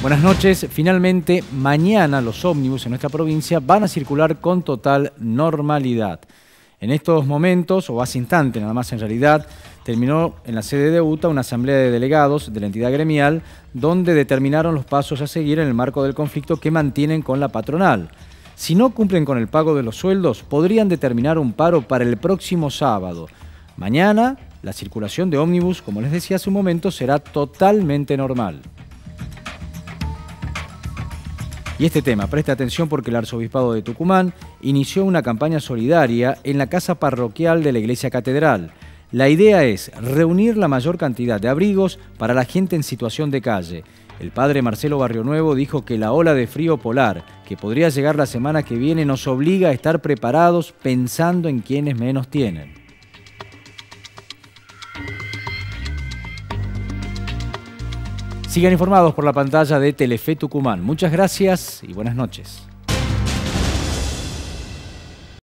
Buenas noches. Finalmente, mañana los ómnibus en nuestra provincia van a circular con total normalidad. En estos momentos, o hace instante nada más en realidad, terminó en la sede de UTA una asamblea de delegados de la entidad gremial donde determinaron los pasos a seguir en el marco del conflicto que mantienen con la patronal. Si no cumplen con el pago de los sueldos, podrían determinar un paro para el próximo sábado. Mañana, la circulación de ómnibus, como les decía hace un momento, será totalmente normal. Y este tema, preste atención porque el Arzobispado de Tucumán inició una campaña solidaria en la casa parroquial de la Iglesia Catedral. La idea es reunir la mayor cantidad de abrigos para la gente en situación de calle. El padre Marcelo Barrionuevo dijo que la ola de frío polar, que podría llegar la semana que viene, nos obliga a estar preparados pensando en quienes menos tienen. Sigan informados por la pantalla de Telefe Tucumán. Muchas gracias y buenas noches.